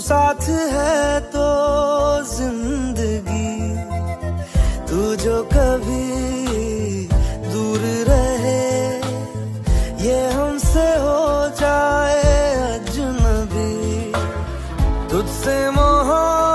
साथ है तो जिंदगी, तू जो कभी दूर रहे, ये हमसे हो जाए अजनबी, तुझसे मोहब्बत